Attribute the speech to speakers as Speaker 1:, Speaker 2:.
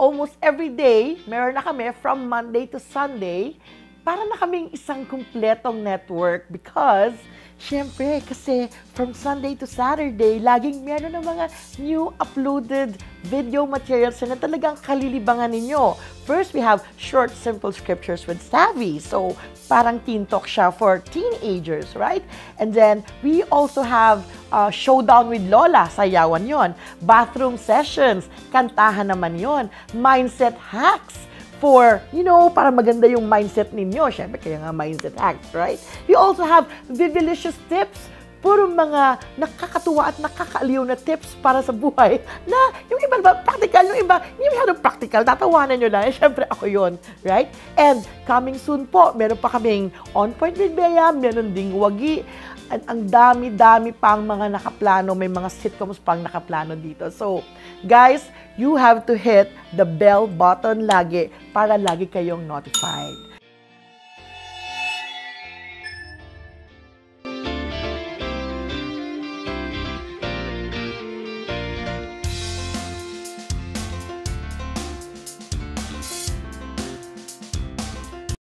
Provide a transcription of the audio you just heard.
Speaker 1: almost every day, meron na kami from Monday to Sunday, para na kaming isang kumpletong network because, syempre, kasi from Sunday to Saturday, laging meron ng mga new uploaded video materials na talagang kalilibangan ninyo. First, we have short, simple scriptures with Savvy. So, parang teen talk siya for teenagers, right? And then, we also have Showdown with Lola, sayawan yon. Bathroom sessions, kantahan naman yon. Mindset hacks, for, para maganda yung mindset ninyo. Siyempre, kaya nga mindset hacks, right? We also have Vivilicious tips, puro mga nakakatuwa at nakakaaliw na tips para sa buhay na yung iba ba practical, yung iba hindi masyadong practical, tatawanan nyo lang. Siyempre, ako yon, right? And coming soon po, meron pa kaming On Point with Bea, meron ding Wagi, at ang dami-dami pang mga nakaplano, may mga sitcoms pang nakaplano dito. So, guys, you have to hit the bell button lagi para lagi kayong notified.